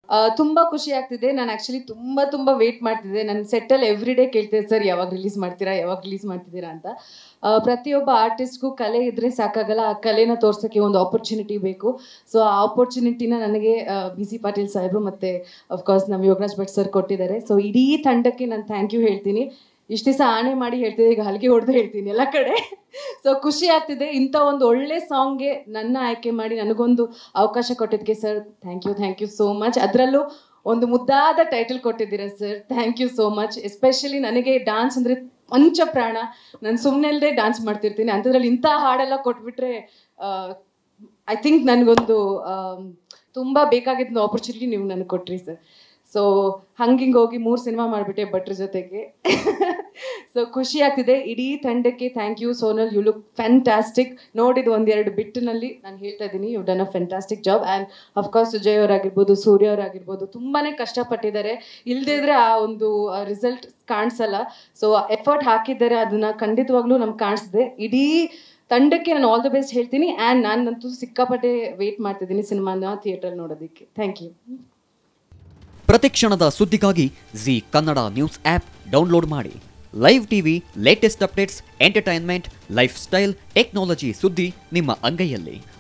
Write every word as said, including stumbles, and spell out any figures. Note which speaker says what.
Speaker 1: ತುಂಬ ಖುಷಿ ಆಗ್ತಿದೆ. ನಾನು ಆ್ಯಕ್ಚುಲಿ ತುಂಬ ತುಂಬ ವೆಯ್ಟ್ ಮಾಡ್ತಿದ್ದೆ. ನನ್ನ ಸೆಟ್ಟಲ್ಲಿ ಎವ್ರಿ ಡೇ ಕೇಳ್ತಿದ್ದೆ, ಸರ್ ಯಾವಾಗ ರಿಲೀಸ್ ಮಾಡ್ತೀರಾ ಯಾವಾಗ ರಿಲೀಸ್ ಮಾಡ್ತಿದ್ದೀರಾ ಅಂತ. ಪ್ರತಿಯೊಬ್ಬ ಆರ್ಟಿಸ್ಟ್ಗೂ ಕಲೆ ಇದ್ದರೆ ಸಾಕಾಗಲ್ಲ, ಆ ಕಲೆನ ತೋರ್ಸೋಕ್ಕೆ ಒಂದು ಆಪರ್ಚುನಿಟಿ ಬೇಕು. ಸೊ ಆ ಆಪರ್ಚುನಿಟಿನ ನನಗೆ ಬಿ ಸಿ ಪಾಟೀಲ್ ಸಾಹೇಬರು ಮತ್ತು ಅಫ್ಕೋರ್ಸ್ ನಮ್ಮ ಯೋಗರಾಜ್ ಭಟ್ ಸರ್ ಕೊಟ್ಟಿದ್ದಾರೆ. ಸೊ ಇಡೀ ತಂಡಕ್ಕೆ ನಾನು ಥ್ಯಾಂಕ್ ಯು ಹೇಳ್ತೀನಿ. ಇಷ್ಟು ದಿವಸ ಆಣೆ ಮಾಡಿ ಹೇಳ್ತಿದ್ದೆ, ಈಗ ಹಲಿಗೆ ಹೊಡೆದು ಹೇಳ್ತೀನಿ ಎಲ್ಲ ಕಡೆ. ಸೊ ಖುಷಿ ಆಗ್ತಿದೆ. ಇಂಥ ಒಂದು ಒಳ್ಳೆ ಸಾಂಗ್ಗೆ ನನ್ನ ಆಯ್ಕೆ ಮಾಡಿ ನನಗೊಂದು ಅವಕಾಶ ಕೊಟ್ಟಿದ್ದಕ್ಕೆ sir thank you thank you so much. ಅದರಲ್ಲೂ ಒಂದು ಮುದ್ದಾದ ಟೈಟಲ್ ಕೊಟ್ಟಿದ್ದೀರಾ sir, thank you so much. Especially ನನಗೆ ಡ್ಯಾನ್ಸ್ ಅಂದರೆ ಪಂಚ ಪ್ರಾಣ. ನಾನು ಸುಮ್ಮನೆಲ್ಲದೆ ಡ್ಯಾನ್ಸ್ ಮಾಡ್ತಿರ್ತೀನಿ, ಅಂಥದ್ರಲ್ಲಿ ಇಂಥ ಹಾಡೆಲ್ಲ ಕೊಟ್ಬಿಟ್ರೆ ಐ ಥಿಂಕ್ ನನಗೊಂದು ತುಂಬ ಬೇಕಾಗಿದ್ದ ಆಪರ್ಚುನಿಟಿ ನೀವು ನನಗೆ ಕೊಟ್ರಿ ಸರ್. ಸೊ ಹಂಗಿಂಗೆ ಹೋಗಿ ಮೂರು ಸಿನಿಮಾ ಮಾಡಿಬಿಟ್ಟೆ ಭಟ್ರ ಜೊತೆಗೆ. ಸೊ ಖುಷಿ ಆಗ್ತಿದೆ. ಇಡೀ ತಂಡಕ್ಕೆ thank you Sonal, you look fantastic. ನೋಡಿದ ಒಂದೆರಡು ಬಿಟ್ಟಿನಲ್ಲಿ ನಾನು ಹೇಳ್ತಾ ಇದ್ದೀನಿ, you done a fantastic job. And of course Sujay ಅವರಾಗಿರ್ಬೋದು, ಸೂರ್ಯ ಅವರಾಗಿರ್ಬೋದು, ತುಂಬಾ ಕಷ್ಟಪಟ್ಟಿದ್ದಾರೆ. ಇಲ್ಲದಿದ್ರೆ ಆ ಒಂದು ರಿಸಲ್ಟ್ ಕಾಣಿಸಲ್ಲ. ಸೊ ಎಫರ್ಟ್ ಹಾಕಿದ್ದಾರೆ, ಅದನ್ನು ಖಂಡಿತವಾಗ್ಲೂ ನಮ್ಗೆ ಕಾಣಿಸ್ದೆ. ಇಡೀ ತಂಡಕ್ಕೆ ನಾನು ಆಲ್ ದ ಬೆಸ್ಟ್ ಹೇಳ್ತೀನಿ. ಆ್ಯಂಡ್ ನಾನಂತೂ ಸಿಕ್ಕಾಪಟ್ಟೆ ವೆಯ್ಟ್ ಮಾಡ್ತಿದ್ದೀನಿ ಸಿನಿಮಾನ ಥಿಯೇಟ್ರಲ್ಲಿ ನೋಡೋದಕ್ಕೆ. Thank you.
Speaker 2: ಪ್ರತಿಕ್ಷಣದ ಸುದ್ದಿಗಾಗಿ Zee Kannada news app download ಮಾಡಿ. Live TV, latest updates, entertainment, lifestyle, technology ಸುದ್ದಿ ನಿಮ್ಮ ಅಂಗೈಯಲ್ಲಿ.